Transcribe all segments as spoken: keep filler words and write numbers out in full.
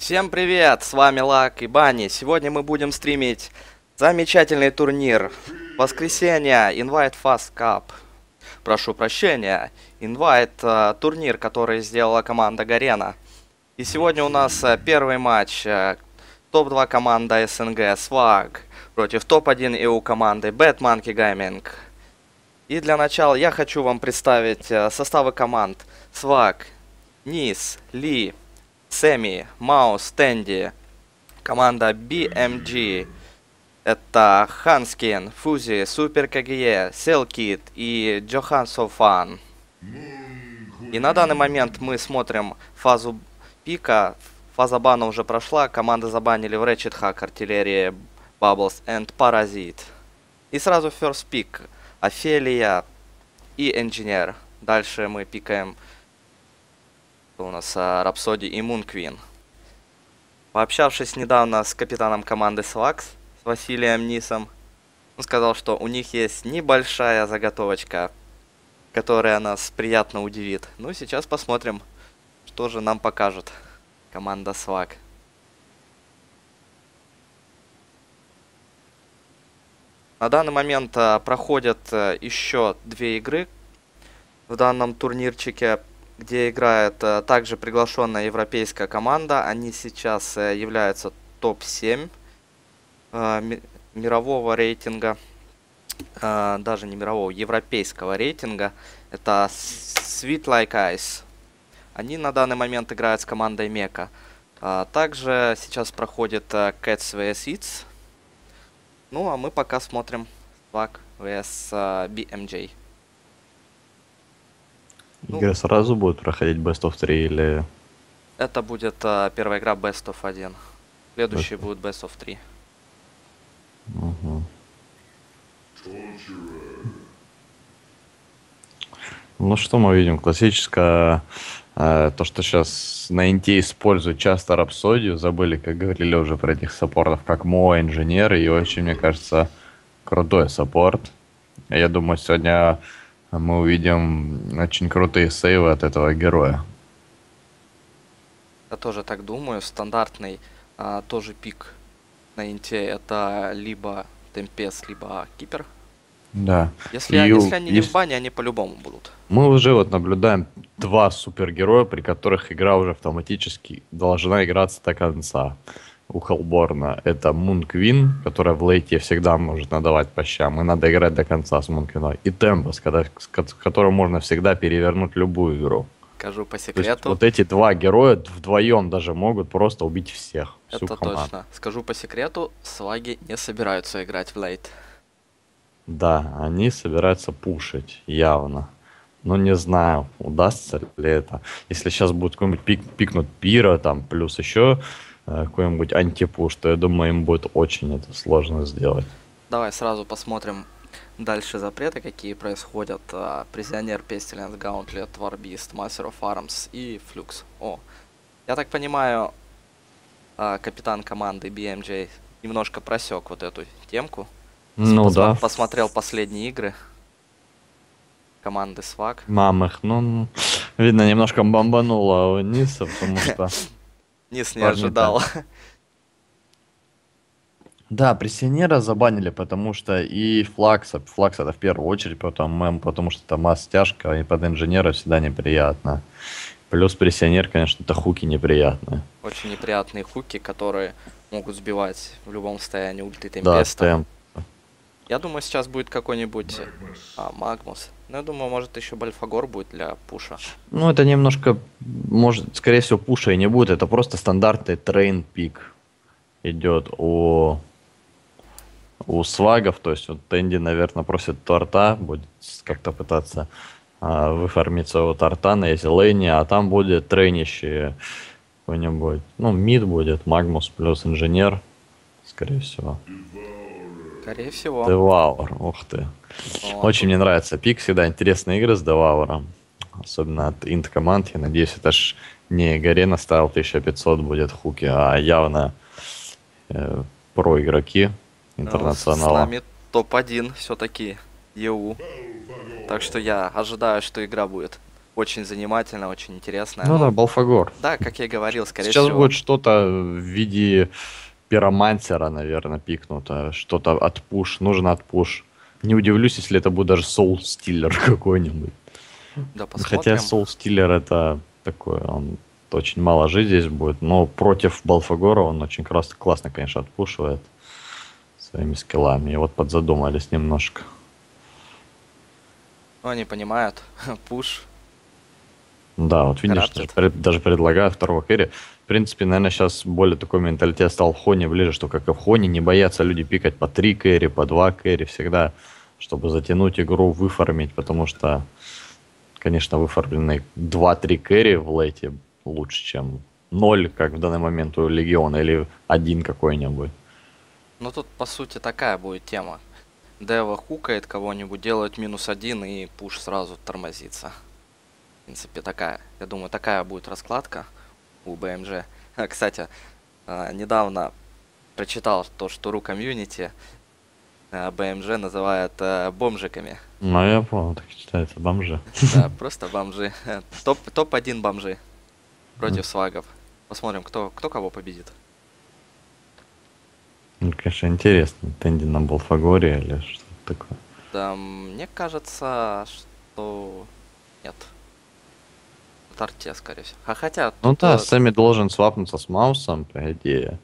Всем привет, с вами Лак и Бани. Сегодня мы будем стримить замечательный турнир. Воскресенье, Invite Fast Cup. Прошу прощения, Invite uh, турнир, который сделала команда Гарена. И сегодня у нас uh, первый матч. Uh, топ два команда СНГ Сваг против топ один ИУ команды Bad Monkey Gaming. И для начала я хочу вам представить uh, составы команд. Сваг, Низ, Ли, Сэмми, Маус, Тэнди. Команда би эм джи. Это Ханскин, Фузи, Супер КГЕ, Селкит и Джохан Софан. И на данный момент мы смотрим фазу пика. Фаза бана уже прошла. Команды забанили в Ratchet Hack, Артиллерия, Bubbles and Parasite. И сразу first pick. Офелия и Engineer. Дальше мы пикаем у нас Рапсоди и Moon Queen. Пообщавшись недавно с капитаном команды Свакс, с Василием Нисом, он сказал, что у них есть небольшая заготовочка, которая нас приятно удивит. Ну, сейчас посмотрим, что же нам покажет команда Свак. На данный момент а, проходят а, еще две игры в данном турнирчике, где играет а, также приглашенная европейская команда. Они сейчас а, являются топ семь а, ми мирового рейтинга, а, даже не мирового, европейского рейтинга. Это Sweet Like Ice. Они на данный момент играют с командой Мека. А, также сейчас проходит а, Cats vs Eats. Ну а мы пока смотрим Swag vs а, би эм джей. Игры ну, сразу будут проходить Best of три или... Это будет а, первая игра Best of один. Следующий Best... будет Best of три. Угу. Ну что мы видим? Классическое... Э, то, что сейчас на Инте используют часто Рапсодию. Забыли, как говорили уже про этих саппортов, как Мо, Инженер. И очень, мне кажется, крутой саппорт. Я думаю, сегодня... мы увидим очень крутые сейвы от этого героя. Я тоже так думаю. Стандартный а, тоже пик на инте. Это либо Темпест, либо Кипер. Да. Если, и если они и... не в бане, они по-любому будут. Мы уже вот наблюдаем два супергероя, при которых игра уже автоматически должна играться до конца. У Хеллборна это Moon Queen, которая в лейте всегда может надавать по щам, и надо играть до конца с Moon Queen. И Темпест, с которым можно всегда перевернуть любую игру. Скажу по секрету. Вот эти два героя вдвоем даже могут просто убить всех. Это точно. Скажу по секрету, сваги не собираются играть в лейт. Да, они собираются пушить, явно. Но не знаю, удастся ли это. Если сейчас будет какой-нибудь пик, пикнут пира, там, плюс еще... какой-нибудь антипуш, то я думаю, им будет очень это сложно сделать. Давай сразу посмотрим дальше запреты, какие происходят. Призионер, Pestilence, Gauntlet, Warbeast, Master of Arms и Flux. О, я так понимаю, капитан команды би эм джей немножко просек вот эту темку. Ну Посма да. Посмотрел последние игры команды Swag. Мамых, ну, видно, немножко бомбануло вниз, потому что... Низ не ожидал. Да, Прессионера забанили, потому что и Флакса, Флакс это в первую очередь, потом Мэм, потому что это масс-тяжка, и под Инженера всегда неприятно. Плюс Прессионер, конечно, это хуки неприятные. Очень неприятные хуки, которые могут сбивать в любом состоянии ульты Темпеста. Да, темп. Я думаю, сейчас будет какой-нибудь а, Магмус. Но я думаю, может еще Бальфагор будет для пуша. Ну, это немножко, может, скорее всего, пуша и не будет. Это просто стандартный трейн-пик идет у, у свагов. То есть вот Тэнди, наверное, просит торта, будет как-то пытаться а, выфармить своего торта на эти лейне, а там будет трейнищий какой-нибудь. Ну, мид будет, Магмус плюс Инженер, скорее всего. Скорее всего. Деваур, ух ты. О, Очень тут... мне нравится пик, всегда интересные игры с Девауром. Особенно от инт команд. Я надеюсь, это ж не Гарена ставил тысяча пятьсот будет хуки, а явно э, про игроки интернационала. С нами топ один все-таки ЕУ. Так что я ожидаю, что игра будет очень занимательно, очень интересно. Ну да, Балфагор. Да, как я и говорил, скорее Сейчас всего. будет что-то в виде пиромансера, наверное, пикнуто. Что-то от пуш. Нужно от пуш. Не удивлюсь, если это будет даже Soul Stealer какой-нибудь. Да, Хотя посмотрим. Soul Stealer это такой, он очень мало жить здесь будет. Но против Балфагора он очень классно, классно, конечно, отпушивает своими скиллами. И вот подзадумались немножко. Ну, они понимают. Пуш. Да, вот видишь, даже, Corrupted. пред- даже предлагаю второго керри. В принципе, наверное, сейчас более такой менталитет стал в Хоне ближе, что как и в Хоне не боятся люди пикать по три керри, по два керри всегда, чтобы затянуть игру, выфармить, потому что, конечно, выфармленные два-три керри в лейте лучше, чем ноль, как в данный момент у Легиона, или один какой-нибудь. Ну, тут, по сути, такая будет тема. Дева хукает кого-нибудь, делает минус один и пуш сразу тормозится. В принципе, такая, я думаю, такая будет раскладка у БМЖ. А, Кстати, а, недавно прочитал то, что ру комьюнити а, БМЖ называет а, бомжиками. Ну, я понял, так считается, бомжи. Да, просто бомжи. Топ, топ-один бомжи против свагов. Посмотрим, кто, кто кого победит. Ну, конечно, интересно, Тенди на Балфагоре или что-то такое. Да, мне кажется, что нет. Тарте, скорее всего. А хотя Ну тут да, э, Сэмми должен свапнуться с Маусом, по идее.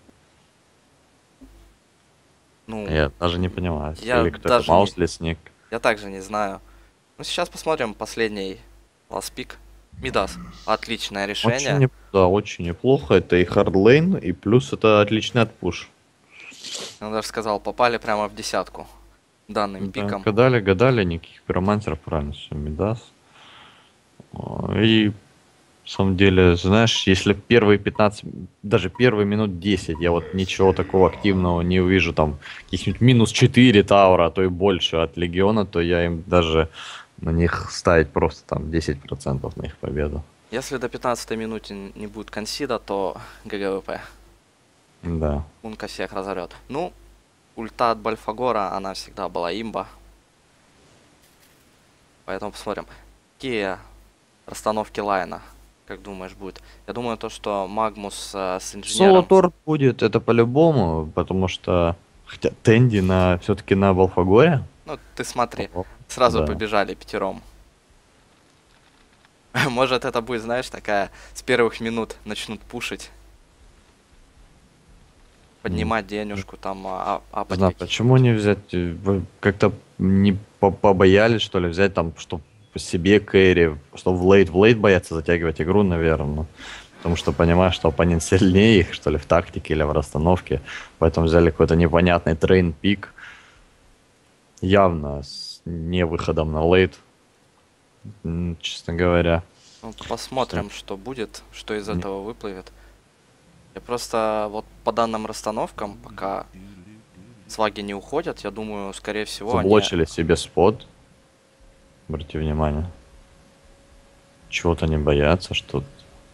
ну, Я даже не понимаю. я Или кто это, даже не, Маус, Лесник? я также не знаю. Ну, сейчас посмотрим последний ласпик. Мидас. Отличное Очень, решение. не- да, очень неплохо. Это и хардлейн, и плюс это отличный отпуш. Я даже сказал, попали прямо в десятку данным Да, пиком. гадали, гадали, никаких пиромантеров, правильно, все, Мидас. О, И, в самом деле, знаешь, если первые пятнадцать, даже первые минут десять, я вот ничего такого активного не увижу, там, каких-нибудь минус четыре таура, а то и больше от Легиона, то я им даже на них ставить просто там десять процентов на их победу. Если до пятнадцатой минуты н- не будет консида, то ГГВП. Да. Унка всех разорет. Ну, ульта от Бальфагора, она всегда была имба. Поэтому посмотрим. Какие расстановки лайна, как думаешь, будет? Я думаю, то, что Магмус э, с инженером... Соло-торт будет, это по-любому, потому что... Хотя Тенди на все-таки на Балфагоре. Ну, ты смотри, О, сразу да. побежали пятером. Может, это будет, знаешь, такая с первых минут начнут пушить. Поднимать денежку, там, а, а- Не апать знаю, какие- почему не взять, э, вы как-то не по- побоялись, что ли, взять там, что по себе кэри, что в лейт, в лейт боятся затягивать игру, наверное. Потому что понимаешь, что оппонент сильнее их, что ли, в тактике или в расстановке. Поэтому взяли какой-то непонятный трейн-пик. Явно с не выходом на лейт, м, честно говоря. Ну, посмотрим, что будет, что из Не- этого выплывет. Я просто вот по данным расстановкам, пока сваги не уходят, я думаю, скорее всего, они... Заблочили себе спот. Обратите внимание. Чего-то не боятся, что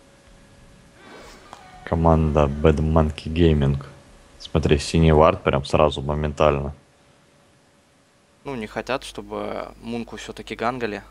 команда Bad Monkey Gaming. Смотри, синий вард прям сразу, моментально. Ну, не хотят, чтобы Мунку все-таки гангали.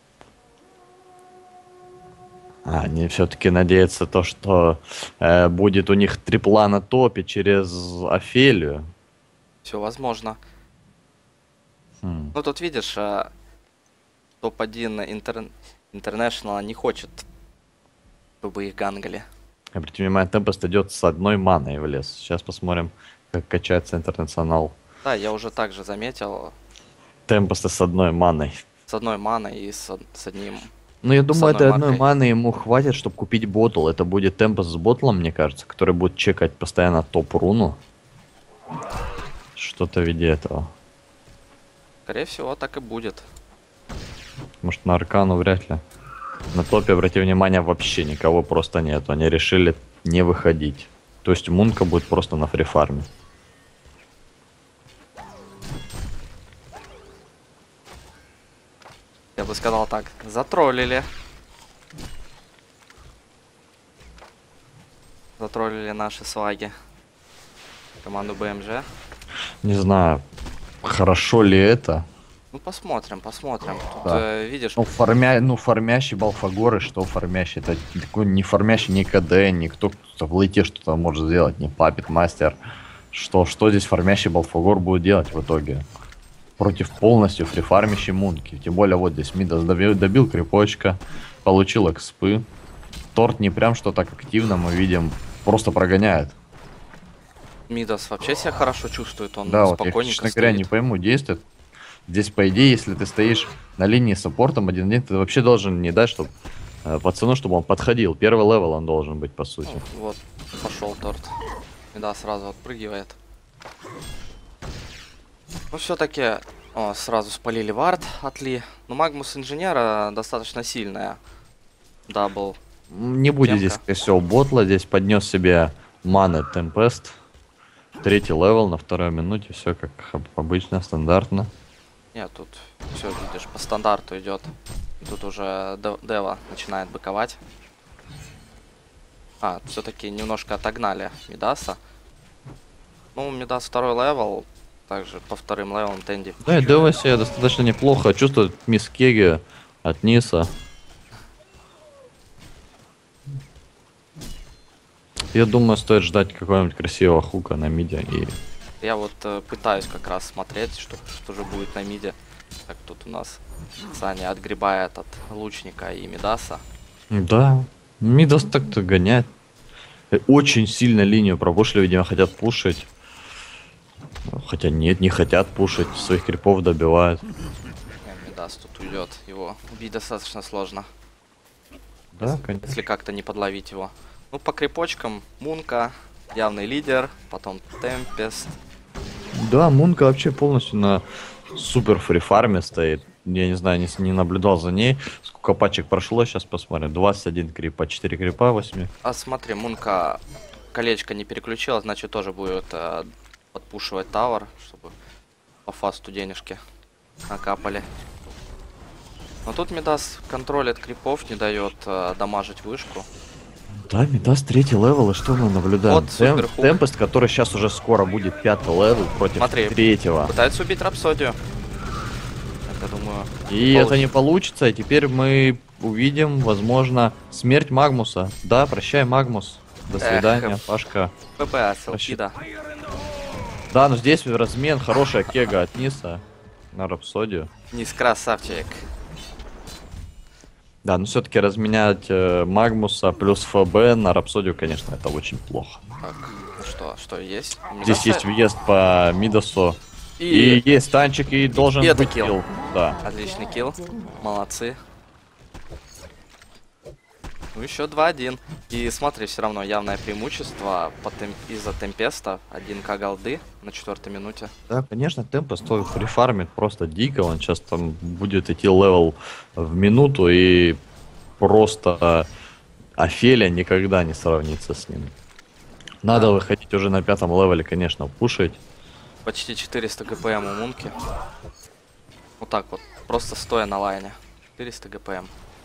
А, они все-таки надеются то, что э, будет у них трипла на топе через Офелию. Все возможно. Хм. Ну, тут видишь, а, топ один интер... International не хочет, чтобы их гангали. Обратите внимание, Темпест идет с одной маной в лес. Сейчас посмотрим, как качается Интернационал. Да, я уже также заметил, Темпеста с одной маной. с одной маной и с, од- с одним... Ну, я С думаю, одной этой одной маркой. маны ему хватит, чтобы купить ботл. Это будет Темпест с ботлом, мне кажется, который будет чекать постоянно топ-руну. Что-то в виде этого. Скорее всего, так и будет. Может, на Аркану вряд ли. На топе, обрати внимание, вообще никого просто нет. Они решили не выходить. То есть Мунка будет просто на фрифарме. Я бы сказал так, затроллили. Затроллили наши сваги. Команду БМЖ. Не знаю, хорошо ли это. Ну посмотрим, посмотрим. Тут, Да. э, видишь, Ну, формя... ну, фармящий Балфагоры, что фармящий? Это такой не фармящий ни КД, никто кто в лейте что-то может сделать, не Папит Мастер. Что, что здесь фармящий Балфагор будет делать в итоге? Против полностью фрифармящей Мунки. Тем более вот здесь Мидас добил, добил крипочка, получил экспы. Торт не прям что так активно, мы видим, просто прогоняет. Мидас вообще себя хорошо чувствует, он Да, вот я, спокойненько честно говоря, стоит. не пойму действия. Здесь, по идее, если ты стоишь на линии с саппортом один-один, ты вообще должен не дать, чтобы э, пацану, чтобы он подходил. Первый левел он должен быть, по сути. Ну, вот, пошел торт. Мида сразу отпрыгивает. Ну, все-таки сразу спалили вард от Ли. Но Магмус Инженера достаточно сильная. Дабл. М, Не будет Темка. здесь, скорее всего, ботла. Здесь поднес себе маны Темпест. Третий левел на второй минуте. Все как об- обычно, стандартно. Нет, тут все, видишь, по стандарту идет. Тут уже Дев- Дева начинает быковать. А, все-таки немножко отогнали Мидаса. Ну, Мидас второй левел. Также по вторым левелам Тенди. Да, и Дева себя достаточно неплохо чувствует мисс Кеги от Ниса. Я думаю, стоит ждать какого-нибудь красивого хука на миде. И Я вот э, пытаюсь как раз смотреть, что, что же будет на миде. Так, тут у нас Саня отгребает от лучника и Мидаса. да, Мидас так-то гоняет. Э, Очень сильно линию пропушили, видимо, хотят пушить. Хотя нет, не хотят пушить, своих крипов добивают. Э, Мидас тут уйдет. Его убить достаточно сложно, Да, конечно. если как-то не подловить его. Ну, по крипочкам Мунка, явный лидер, потом Темпест. Да, Мунка вообще полностью на супер фрифарме стоит. Я не знаю, не, с- не наблюдал за ней. Сколько пачек прошло, сейчас посмотрим. двадцать один крипа, четыре крипа, восемь. А смотри, Мунка колечко не переключила, значит тоже будет э, подпушивать тавер, чтобы по фасту денежки накапали. Но тут Мидас контролит крипов, не дает э, дамажить вышку. Да, Мидас третий левел, и что мы наблюдаем? Вот Тем- суперхук. Темпест, который сейчас уже скоро будет пятый левел против Смотри. третьего. Пытается убить Рапсодию. Я думаю, И не это не получится, и теперь мы увидим, возможно, смерть Магмуса. Да, прощай, Магмус. До Эх. свидания, Пашка. ПП Вообще- Селфида. Да, но здесь размен, хорошая кега от Ниса на Рапсодию. Низ красавчик. Да, но все-таки разменять э, Магмуса плюс ФБ на Рапсодию, конечно, это очень плохо. Так, ну что, что есть? У Здесь Мидаса- есть въезд по Мидасу. И, И, есть танчик, и должен И это быть килл. килл. Да. отличный килл. Молодцы. Ну еще два-один. И смотри, все равно явное преимущество по тем- из-за Темпеста. один ка голды на четвертой минуте. Да, конечно, темпо стоит фрифармит просто дико. Он сейчас там будет идти левел в минуту, и просто Офелия никогда не сравнится с ним. Надо Да. выходить уже на пятом левеле, конечно, пушить. Почти четыреста ГПМ у Мунки. Вот так вот, просто стоя на лайне. четыреста ГПМ.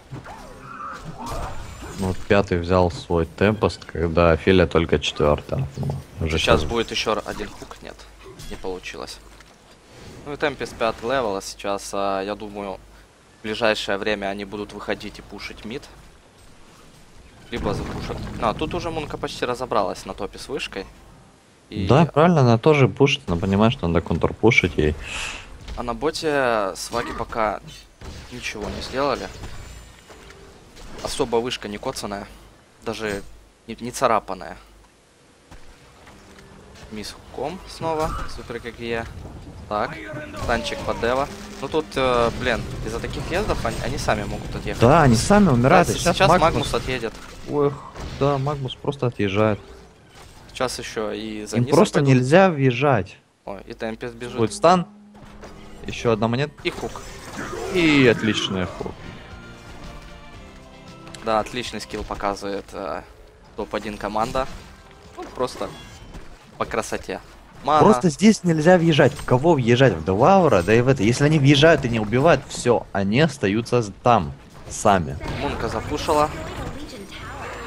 Ну, вот пятый взял свой темпост, когда Офелия только четвертая. Ну, уже Сейчас щас- будет еще один хук, нет, не получилось. Ну и Темпест пятый левел, а сейчас, а, я думаю, в ближайшее время они будут выходить и пушить мид. Либо запушат. Ну, а тут уже Мунка почти разобралась на топе с вышкой. И Да, правильно, она тоже пушит, она понимает, что надо контрпушить ей. А на боте сваги пока ничего не сделали. Особо вышка не коцаная. Даже не, не царапанная. Мисс Хуком снова. Супер как и я. Так. Танчик под Дева. Ну тут, э, блин, из-за таких ездов они, они сами могут отъехать. Да, они сами умирают. Да, и сейчас сейчас Магнус... Магнус... отъедет. Ой, да, Магнус просто отъезжает. Сейчас еще и за Им Нисом просто пойдут. нельзя въезжать. Ой, и Темпест бежит. Будет стан. Еще одна монета. И хук. И отличный хук. Да, отличный скилл показывает э, топ один команда. Ну, просто по красоте. Мана. Просто здесь нельзя въезжать. В кого въезжать? В Деваура, да и в это. Если они въезжают и не убивают, все, они остаются с- там, сами. Мунка запушила.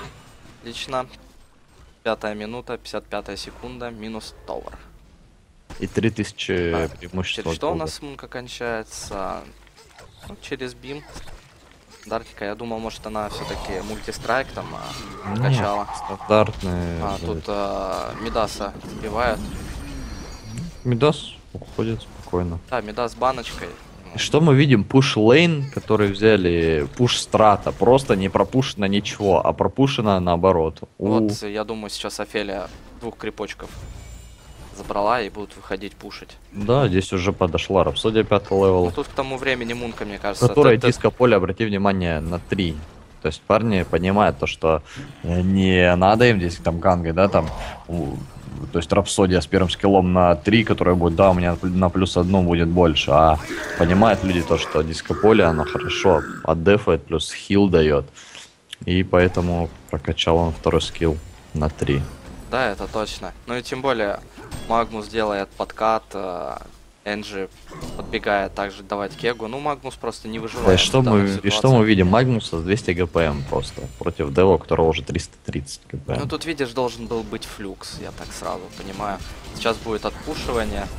Отлично. Пятая минута, пятьдесят пятая секунда, минус товар. И три тысячи А, преимущества. через от что у голда. нас мунка кончается? Ну, через бим. Дартика, я думал, может она все-таки мультистрайк там а, Нет, качала. стандартные. А, да. тут а, Мидаса сбивают. Мидас уходит спокойно. Да, Мидас с баночкой. И что мы видим? Пуш лейн, который взяли, пуш страта, просто не пропушено ничего, а пропушено наоборот. У- Вот, я думаю, сейчас Офелия двух крипочков забрала и будут выходить пушить. Да, здесь уже подошла Рапсодия пятый Ну, левел, тут к тому времени Мунка, мне кажется... которая т- т- диско поле, обрати внимание, на три. То есть парни понимают то, что э, не надо им здесь там гангой, да, там, у- то есть Рапсодия с первым скиллом на три, которая будет, да, у меня на плюс одну будет больше, а понимают люди то, что диско поле, оно хорошо отдефает, плюс хил дает, и поэтому прокачал он второй скилл на три. Да, это точно. Ну и тем более Магнус делает подкат, э, Энджи подбегает также давать кегу. Ну, Магнус просто не Да, и выживает. что в данной мы, и ситуации. что мы видим? Магнуса с двести ГПМ просто против Дева, у которого уже триста тридцать ГПМ. Ну, тут, видишь, должен был быть флюкс, я так сразу понимаю. Сейчас будет отпушивание.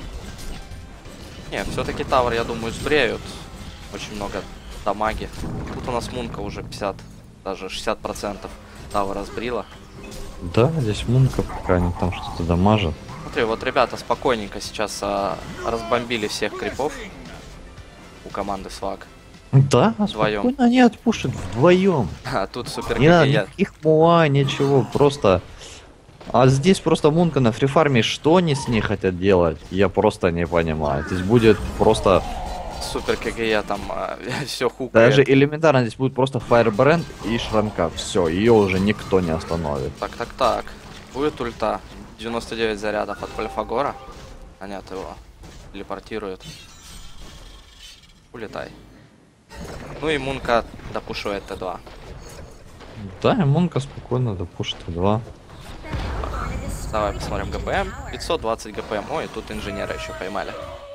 Не, все-таки Тавр, я думаю, сбреют. Очень много дамаги. Тут у нас Мунка уже пятьдесят, даже шестьдесят процентов Тавра сбрила. Да, здесь Мунка пока они там что-то дамажат. Смотри, вот ребята спокойненько сейчас а, разбомбили всех крипов у команды Сваг. Да, Вдвоем. спокойно они отпушат вдвоем. А тут супер Не надо я... никаких муа, ничего, просто... А здесь просто Мунка на фрифарме, что они с ней хотят делать, я просто не понимаю. Здесь будет просто... Супер КГЕ там а, все хукает. Даже элементарно здесь будет просто Firebrand и Шранка. Все, ее уже никто не остановит. Так, так, так. Будет ульта. девяносто девять зарядов от Пальфагора. А нет, его телепортирует. Улетай. Ну и Мунка допушивает Т два. Да, и Мунка спокойно допушит два. Давай посмотрим ГПМ. пятьсот двадцать ГПМ. Ой, тут инженера еще поймали.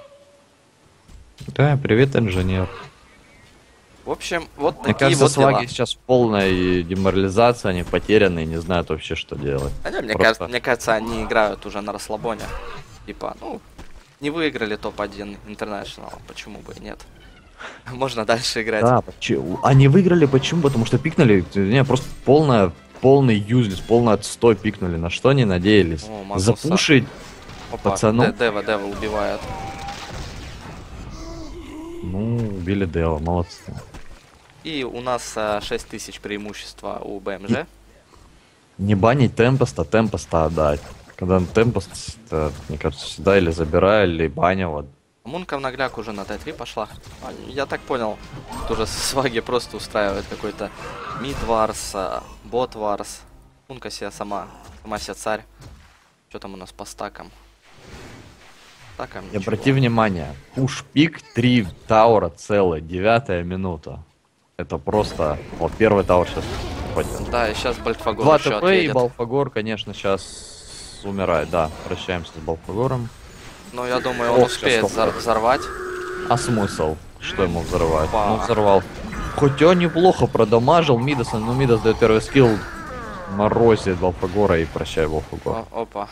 Да, привет, инженер. В общем, вот Мне такие кажется, вот дела. сваги сейчас в полной деморализации, они потеряны и не знают вообще, что делать. А не, мне, Просто- кажется, мне кажется, они играют уже на расслабоне. Типа, ну, не выиграли топ один International, почему бы и нет. Можно дальше играть. Да, почему? Они выиграли почему? Потому что пикнули, не, просто полная, полный юзлес, полный отстой пикнули. На что они надеялись? О, Магнуса. Запушить Опа, пацану? Д- Дева, Дева убивает. Ну, убили Део, молодцы. И у нас а, шесть тысяч преимущества у БМЖ. Не банить темпоста, темпоста отдать. Когда темпост, это, мне кажется, всегда или забирали, или банил. Вот. Мунка в нагляк уже на Т три пошла. А, Я так понял, тут уже сваги просто устраивает какой-то мид-варс, а, бот-варс. Мунка себе сама, сама себе царь. Что там у нас по стакам? Стакам И ничего. обрати внимание, пуш пик, три таура целая, девятая минута. Это просто... Вот первый таур сейчас пойдет. Да, и сейчас Бальтфагор Два еще ТП и отъедет. Балфагор, конечно, сейчас умирает. Да, прощаемся с Балфагором. Но я думаю, он Ох, успеет сейчас взор- сколько. взорвать. А смысл? Что ему взрывать? Опа. Ну, взорвал. Хоть он неплохо продамажил Мидаса, но Мидас дает первый скилл, морозит Балфагора и прощай Балфагор. О, опа.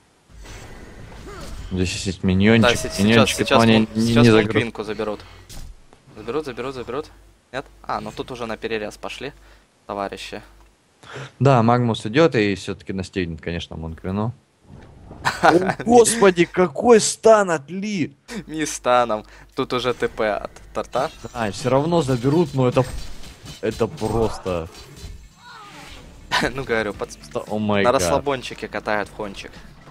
Здесь есть миньончик, Да, се- сейчас, миньончик, сейчас, но они Мун- не, сейчас не Мун загру- Квинку заберут. Заберут, заберут, заберут. Нет? А, ну тут уже на перерез пошли, товарищи. Да, Магмус идет и все-таки настигнет, конечно, Монквину. О, господи, какой стан от Ли! Мистаном. Тут уже ТП от торта. Да, все равно заберут, но это... Это просто... Ну говорю, под... О май на гад. расслабончике катают в хончик.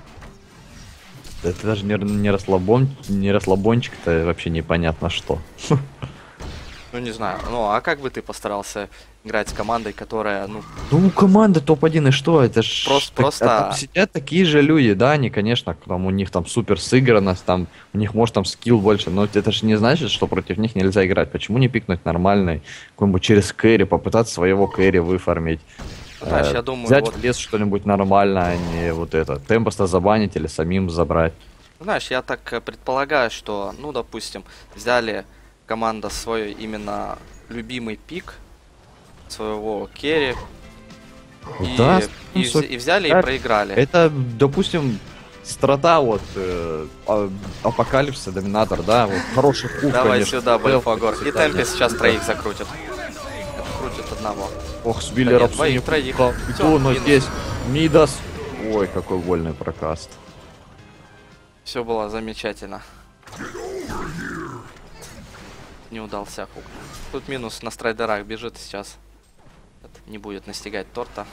Это даже не, не, расслабон, не расслабончик, это вообще непонятно что. Ну не знаю. Ну а как бы ты постарался играть с командой, которая, ну, Ну, команда топ один, и что? Это ж... Просто- так- просто- а там сидят такие же люди, да, они, конечно, там у них там супер сыгранность, там, у них, может, там скилл больше, но это же не значит, что против них нельзя играть. Почему не пикнуть нормальный, какой-нибудь через кэри, попытаться своего кэри выфармить? ну, знаешь, Э, я думаю, взять вот, в лес что-нибудь нормальное, а не вот это. Темпоста забанить или самим забрать. знаешь, я так э, предполагаю, что, ну, допустим, взяли команда свой именно любимый пик своего керри и, Да, и, ну, вз- и взяли и да, проиграли. Это, допустим, страта вот э, а- Апокалипсиса, Доминатор, да, вот хороший пух, Давай конечно. сюда, Делал, Бальфагор. И всегда Темпе нет. сейчас троих закрутит. Это крутит одного. Ох, сбили Да нет, Рапсу двоих, не троих. попал. Всё, Но минус. здесь Мидас. Ой, какой вольный прокаст. Все было замечательно. Не удался хук. Тут минус на страйдерах бежит сейчас. Не будет настигать торта.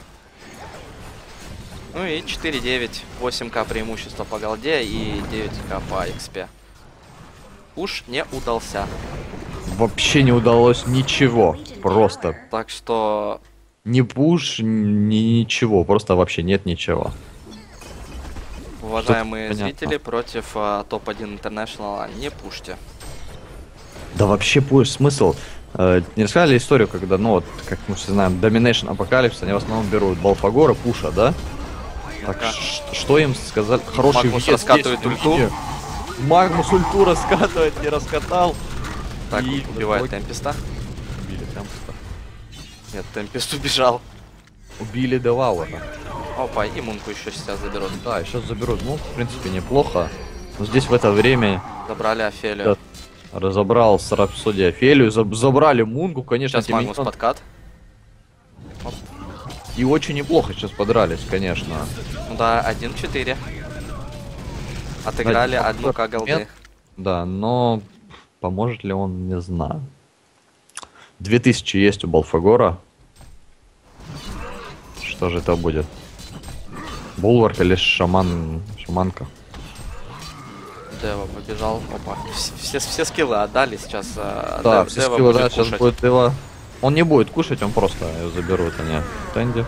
Ну и четыре девять. восемь ка преимущество по голде и девять ка по экспе. Пуш не удался. Вообще не удалось ничего. Просто. Так что Ни пуш, ни ничего. Просто вообще нет ничего. уважаемые Что-то зрители, против а, топ один International не пушьте. Да вообще пуш, смысл. Э, не рассказали историю, когда, ну вот, как мы все знаем, Domination Apocalypse, они в основном берут Балфагора, Пуша, да? Так Ну-ка. ш- что им сказали? Хороший Магнус въезд раскатывает есть на ульту. видео. Магнус ульту раскатывает, не раскатал. Так, И убивает в итоге Темпеста. Убили Темпеста. Нет, Темпест убежал. Убили Девауэра. Опа, и Мунку еще сейчас заберут. Да, сейчас заберут. Ну, в принципе, неплохо. Но здесь в это время Забрали Офелию. да, разобрал с Рапсодией Офелию, заб- забрали Мунку, конечно, Сейчас Магнус Тиминьон. подкат. Оп. И очень неплохо сейчас подрались, конечно. Ну да, один четыре. Отыграли Да, одну ка голды. нет. Да, но поможет ли он, не знаю. Две тысячи есть у Балфагора. Что же это будет? Булварк или шаман... шаманка? Дева побежал. Опа. Вс- Все, все скиллы отдали сейчас. а, Да, Дев- все Дева скиллы, будет да, сейчас кушать. будет его... Он не будет кушать, он просто ее заберут, они. Тенди.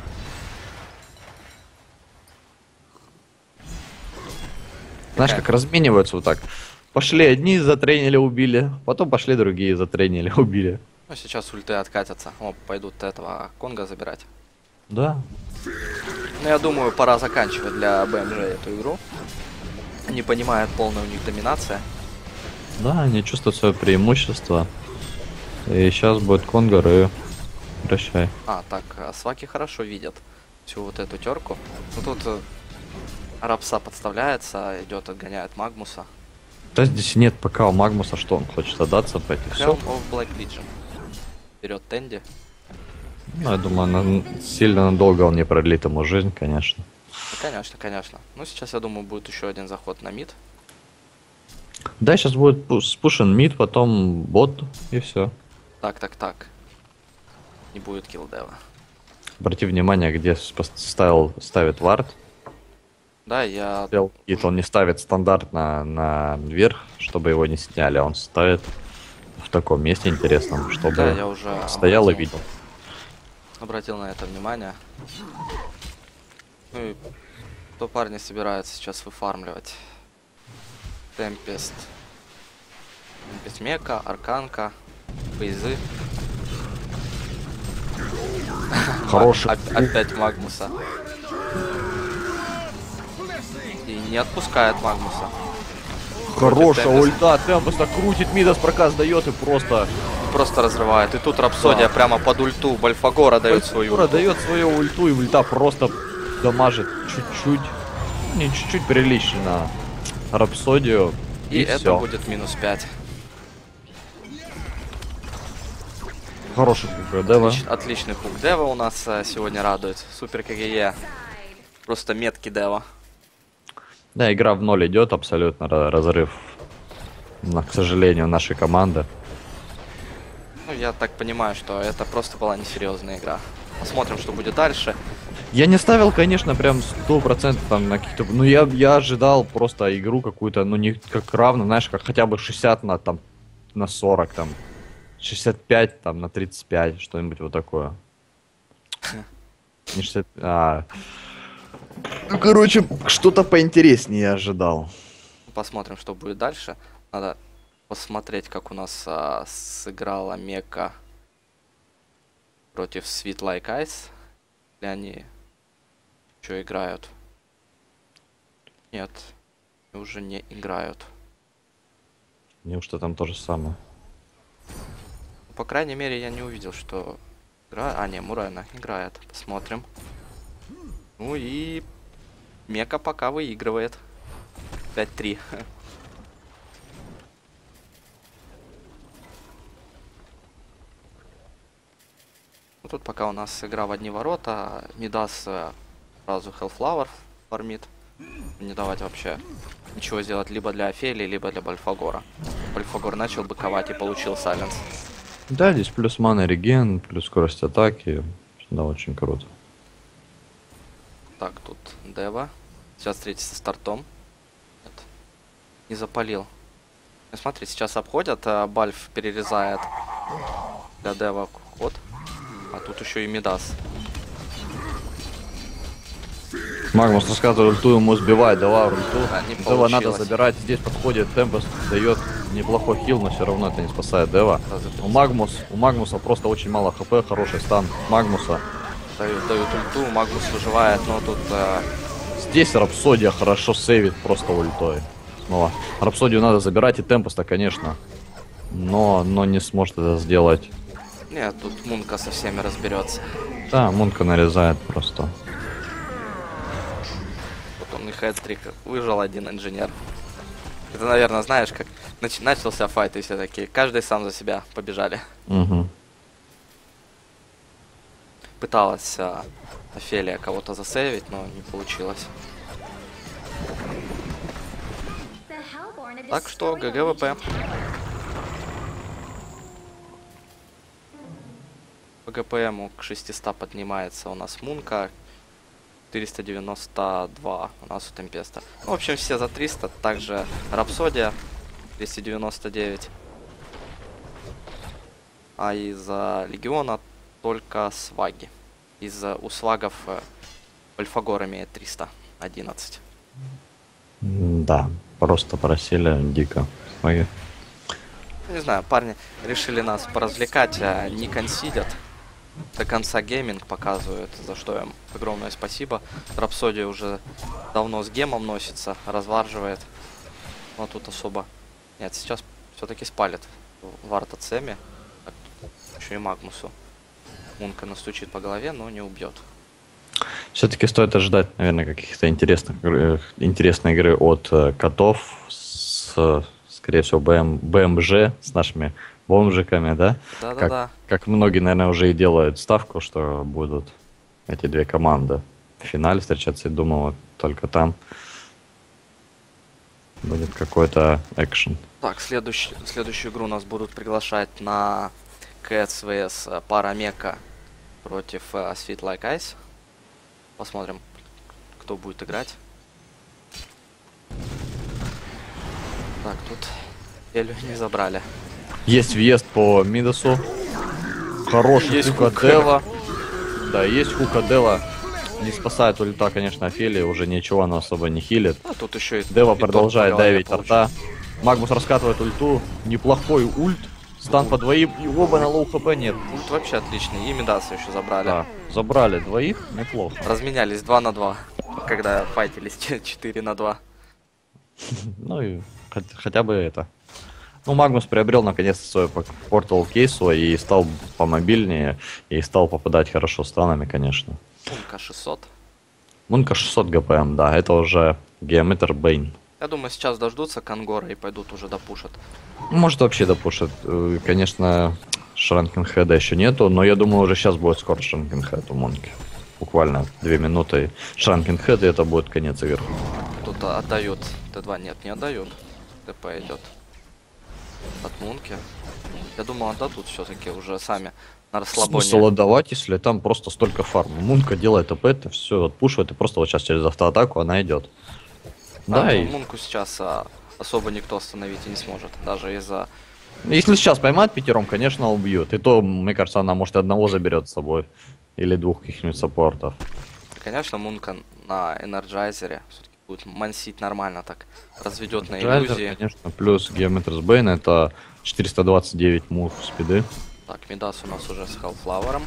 Знаешь, Такая. как размениваются вот так. Пошли одни, затренили, убили. Потом пошли другие, затренили, убили. Ну, сейчас ульты откатятся. О, пойдут этого Конга забирать. Да. Ну, я думаю, пора заканчивать для бэ эм джи эту игру. Не понимают полная у них доминация. Да, они чувствуют свое преимущество. И сейчас будет Конгар и... Прощай. А, так, а сваки хорошо видят всю вот эту терку. Ну, тут э, Рапса подставляется, идет, отгоняет Магмуса. Да здесь нет пока у Магмуса, что он хочет отдаться, пойти. Все. Helm of Black Legion. Вперед Тенди. Ну, я думаю, на- сильно надолго он не продлит ему жизнь, конечно. Ну, конечно, конечно. Ну, сейчас, я думаю, будет еще один заход на мид. Да, сейчас будет пу- спушен мид, потом бот, и все. Так, так, так. Не будет килл-дева. Обрати внимание, где спос- ставил, ставит вард. Да, я... Сделал кит, он не ставит стандартно на вверх, чтобы его не сняли, он ставит в таком месте интересном, чтобы Да, я уже стоял и обратил- видел. Обратил на это внимание. Ну и то парни собираются сейчас выфармливать. Темпест. Темпест Мека, Арканка, Бейзы. Хороший. Оп- Опять Магмуса. И не отпускает Магмуса. Хорошая Темпест. ульта, Темпеста крутит, Мидас проказ дает и просто... Просто разрывает. И тут Рапсодия Да. прямо под ульту Бальфагора дает свою Ультура ульту. дает свою ульту, и ульта просто дамажит чуть-чуть. Не чуть-чуть прилично. Рапсодию. И, И, это все. будет минус пять. Хороший кук, Дева. Отлич- отличный хук Дева у нас э, сегодня радует. Супер КГЕ. Просто меткий Дева. Да, игра в ноль идет, абсолютно ра- разрыв. На, к сожалению, нашей команды. Ну, я так понимаю, что это просто была несерьезная игра. Посмотрим, что будет дальше. Я не ставил, конечно, прям сто процентов там на каких-то... Ну, я, я ожидал просто игру какую-то, ну, не как равно, знаешь, как хотя бы шестьдесят на, там, на сорок, там, шестьдесят пять там, на тридцать пять, что-нибудь вот такое. Не шестьдесят... А... Ну, короче, что-то поинтереснее я ожидал. Посмотрим, что будет дальше. Надо посмотреть, как у нас а, сыграла Мека против Sweet Like Ice. Или они что играют? Нет, они уже не играют. Неужто там то же самое? По крайней мере, я не увидел, что игра... А, не, Мурайна играет. Посмотрим. Ну и Мека пока выигрывает. пять три. Ну, тут пока у нас игра в одни ворота. Мидас э, сразу Hellflower фармит. Не давать вообще ничего сделать либо для Офелии, либо для Бальфагора. Бальфагор начал быковать и получил сайленс. Да, здесь плюс мана реген, плюс скорость атаки. Да, очень круто. Так, тут Дева. Сейчас встретится с стартом. Нет, не запалил. Ну, смотри, сейчас обходят, а Бальф перерезает для Дева ход. А тут еще и Мидас. Магнус рассказывает, ульту ему сбивает, дала ульту. А, не Дева надо получилось. забирать. Здесь подходит Темпес, дает неплохой хил, но все равно это не спасает Дева. У Магнус, у Магнуса просто очень мало хп, хороший стан Магнуса. Дают, дают ульту, Магнус выживает, но тут... Э... Здесь Рапсодия хорошо сейвит просто ультой. Снова. Рапсодию надо забирать, и Темпеста, конечно. Но, но не сможет это сделать. Нет, тут Мунка со всеми разберется. Да, Мунка нарезает просто. Вот он и хэдстрик. Выжил один инженер. Это, наверное, знаешь, как нач начался файт, и все такие. Каждый сам за себя побежали. Угу. Пыталась а, Офелия кого-то засейвить, но не получилось. Так что ГГВП. По ГПМу к шестистам поднимается у нас Мунка. четыреста девяносто два у нас у Темпеста. Ну, в общем, все за триста. Также Рапсодия двести девяносто девять. А из Легиона только Сваги. Из у Свагов Альфагор имеет триста одиннадцать. Да, просто просили дико. Ой. Не знаю, парни решили нас поразвлекать, а не консидят. До конца гейминг показывают, за что им огромное спасибо. Рапсодия уже давно с гемом носится, разварживает. Но тут особо... Нет, сейчас все-таки спалит Варта Цеми. Еще и Магнусу. Мунка настучит по голове, но не убьет. Все-таки стоит ожидать, наверное, каких-то интересных, интересной игры от э, котов с, скорее всего, БМ, БМЖ с нашими бомжиками, да? Да-да-да. Как, как многие, наверное, уже и делают ставку, что будут эти две команды в финале встречаться. И думал, только там будет какой-то экшен. Так, следующий, следующую игру нас будут приглашать на КС ВС Парамека против uh, Sweet Like Ice. Посмотрим, кто будет играть. Так, тут Элю не забрали. Есть въезд по Мидасу. Хороший Есть хука хук. Дева. Да, есть хука Дева. Не спасает ульта, конечно, Офелии. Уже ничего она особо не хилит. А тут еще и Дева и продолжает торт по голове давить получил. торта. Магнус раскатывает ульту. Неплохой ульт. Стан по двоим. И оба на лоу хп нет. Ульт вообще отличный. И Мидаса еще забрали. Да, забрали двоих. Неплохо. Разменялись два на два, когда файтились четыре на два. Ну и хот- хотя бы это. Ну, Магнус приобрел наконец-то свой портал кейсу и стал помобильнее, и стал попадать хорошо станами, конечно. Мунка шестьсот. Мунка шестьсот ГПМ, да, это уже Геометр Бейн. Я думаю, сейчас дождутся Кангора и пойдут уже допушат. Может, вообще допушит. Э, Конечно, Шранкенхеда еще нету, но я думаю, уже сейчас будет скоро Шранкенхед у Мунки. Буквально две минуты. Шранкенхед, и это будет конец игры. Тут а, отдают Т два. Нет, не отдают. ТП идет от Мунки. Я думал, отдадут все-таки уже сами на расслабоне. Смысл отдавать, если там просто столько фарма. Мунка делает АП, это все отпушивает, и просто вот сейчас через автоатаку она идет. Да, Да, ну, и Мунку сейчас а, особо никто остановить и не сможет. Даже из-за... если сейчас поймать пятером, конечно, убьют. И то, мне кажется, она может одного заберет с собой. Или двух каких-нибудь саппортов. Конечно, Мунка на Энерджайзере все-таки будет мансить нормально так. Разведет на Джайзер, иллюзии. конечно, плюс Геометрс Бейн, это четыреста двадцать девять мув спиды. Так, Мидас у нас уже с Hellflower'ом.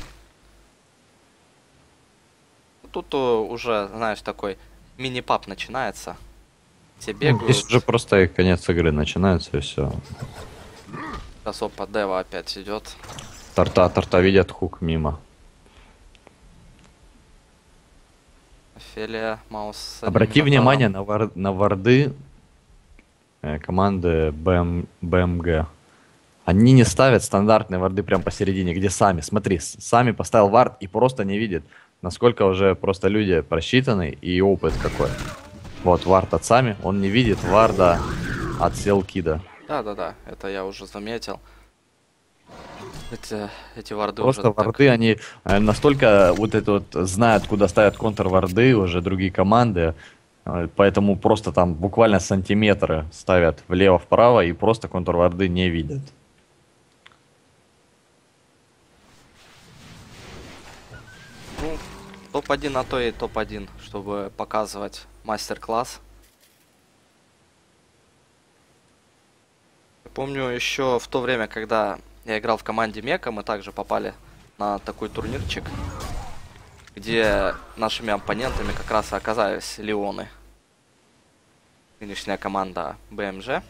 Тут э, уже, знаешь, такой мини-пап начинается. Все бегают. Здесь уже просто конец игры начинается, и все. Сейчас опа Дева опять идет. Торта, торта видят, хук мимо. Офелия, Маус. с одним Обрати минотавром. внимание на, вар- на варды э, команды БМ, БМГ. Они не ставят стандартные варды прям посередине, где сами. Смотри, с- сами поставил вард и просто не видит, насколько уже просто люди просчитаны и опыт какой. Вот вард от сами, он не видит варда от селкида. Да-да-да, это я уже заметил. Эти, эти варды Просто уже так- варды, они э, настолько вот это вот знают, куда ставят контр-варды уже другие команды, э, поэтому просто там буквально сантиметры ставят влево-вправо и просто контр-варды не видят. Ну, топ один на то и топ один, чтобы показывать мастер-класс. Я помню еще в то время, когда я играл в команде Мека, мы также попали на такой турнирчик, где нашими оппонентами как раз и оказались Леоны. Нынешняя команда БМЖ.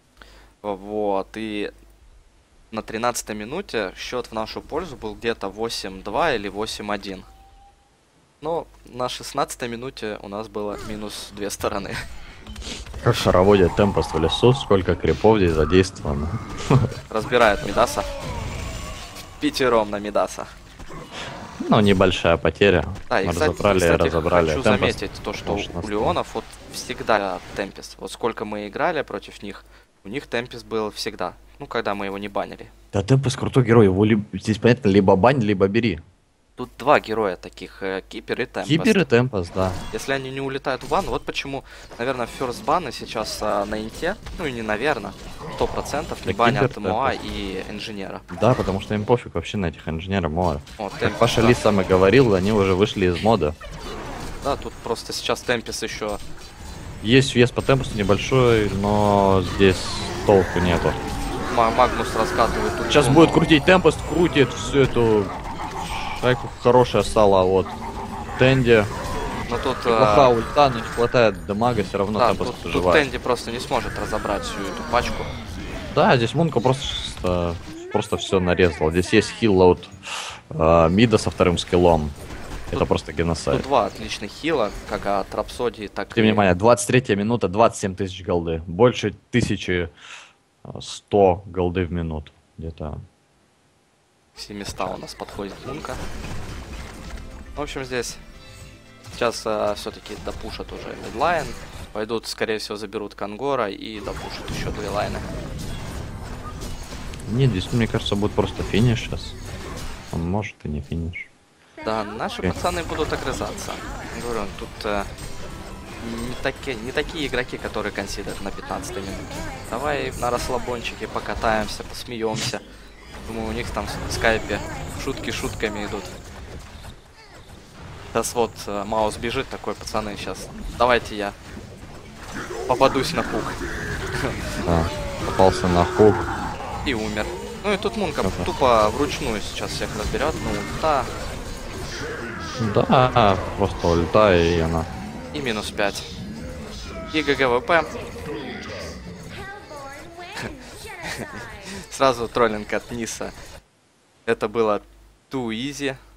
Вот, и на тринадцатой минуте счет в нашу пользу был где-то восемь-два или восемь-один. Но на шестнадцатой минуте у нас было минус две стороны. Как хороводят темпост в лесу, сколько крипов здесь задействовано. Разбирают Мидаса. Пятером на Мидаса. Ну, небольшая потеря. Да, и, Мы кстати, разобрали, кстати, разобрали. хочу Темпост заметить то, что может у нас- Леонов вот всегда Темпест. Вот сколько мы играли против них, у них Темпест был всегда. Ну, когда мы его не банили. Да, темпост крутой герой, его либо, здесь понятно, либо бань, либо бери. Тут два героя таких, э, Кипер и Темпест. Кипер и темпост, да. Если они не улетают в бан, вот почему, наверное, ферст баны сейчас а, на инте, ну и не наверное, сто процентов не Да, банят Кипер, Моа Темпест. и инженера. Да, потому что им пофиг вообще на этих инженеров Моа. Вот, Как Темпест, Паша да. Ли сам и говорил, они уже вышли из мода. Да, тут просто сейчас Темпест еще. Есть вес по темпосту небольшой, но здесь толку нету. Магнус раскатывает тут. Сейчас волну. будет крутить темпост, крутит всю эту шайку. Хорошее сало от Тенди. Но тут, Плоха а, ульта, но не хватает дамага, все равно да, темпост тут, тут выживает. Тенди просто не сможет разобрать всю эту пачку. Да, здесь Мунка просто, просто все нарезал. Здесь есть хил от э, мида со вторым скиллом. Это Тут- просто геноцид. Тут два отличных хила, как от Рапсодии, так Тем и... не менее, двадцать третья минута, двадцать семь тысяч голды. Больше тысячи сто голды в минуту. Где-то. семьсот у нас подходит Мунка. В общем, здесь сейчас все-таки допушат уже мидлайн. Пойдут, скорее всего, заберут Кангора и допушат еще две лайны. Нет, здесь, мне кажется, будет просто финиш сейчас. Он может и не финиш. Да, наши Окей. пацаны будут огрызаться. Говорю, тут э, не, такие, не такие игроки, которые консидерят на пятнадцатой минуте. Давай на расслабончике покатаемся, посмеемся. Думаю, у них там в скайпе шутки шутками идут. Сейчас вот э, Маус бежит такой, пацаны, сейчас. Давайте я попадусь на хук. Да, попался на хук. И умер. Ну и тут Мунка Ага. тупо вручную сейчас всех разберет. Ну, да, Да, просто ульта и она. и минус пять. И ГГВП. Сразу троллинг от Ниса. Это было too easy.